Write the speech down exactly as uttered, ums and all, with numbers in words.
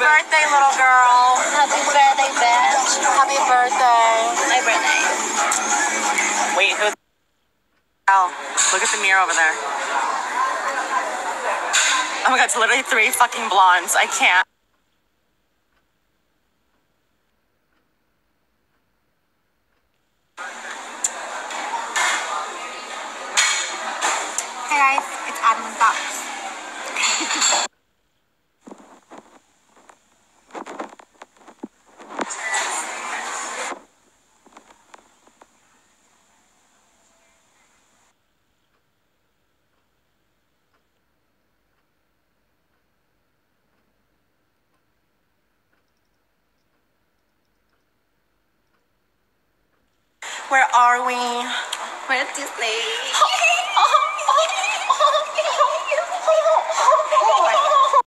birthday, little girl. Happy birthday, bitch. Happy birthday. My birthday. Wait, who? Oh, look at the mirror over there. Oh my god, it's literally three fucking blondes. I can't. Hey guys, it's Adam and Fox. Where are we? We're at Disney.